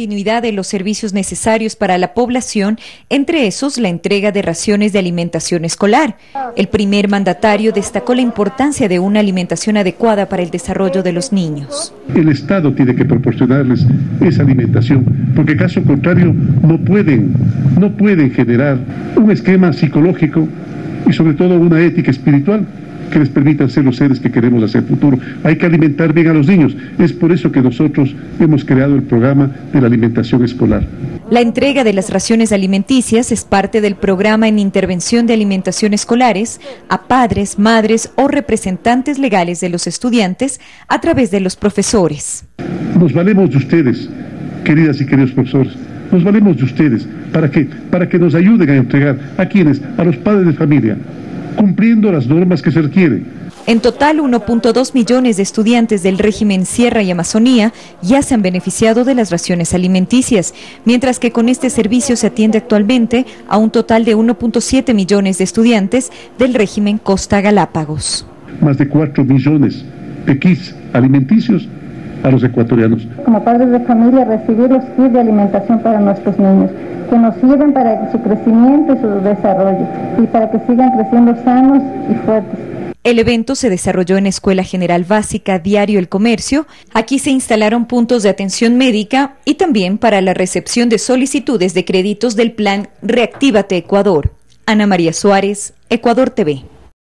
Continuidad de los servicios necesarios para la población, entre esos la entrega de raciones de alimentación escolar. El primer mandatario destacó la importancia de una alimentación adecuada para el desarrollo de los niños. El Estado tiene que proporcionarles esa alimentación, porque caso contrario no pueden generar un esquema psicológico y sobre todo una ética espiritual que les permitan ser los seres que queremos hacer futuro. Hay que alimentar bien a los niños. Es por eso que nosotros hemos creado el programa de la alimentación escolar. La entrega de las raciones alimenticias es parte del programa en intervención de alimentación escolares a padres, madres o representantes legales de los estudiantes a través de los profesores. Nos valemos de ustedes, queridas y queridos profesores. Nos valemos de ustedes. ¿Para qué? Para que nos ayuden a entregar a quienes, a los padres de familia, cumpliendo las normas que se requieren. En total, 1.2 millones de estudiantes del régimen Sierra y Amazonía ya se han beneficiado de las raciones alimenticias, mientras que con este servicio se atiende actualmente a un total de 1.7 millones de estudiantes del régimen Costa Galápagos. Más de 4 millones de kits alimenticios a los ecuatorianos. Como padres de familia, recibir los kits de alimentación para nuestros niños, que nos sirven para su crecimiento y su desarrollo, y para que sigan creciendo sanos y fuertes. El evento se desarrolló en Escuela General Básica Diario El Comercio. Aquí se instalaron puntos de atención médica y también para la recepción de solicitudes de créditos del plan Reactívate Ecuador. Ana María Suárez, Ecuador TV.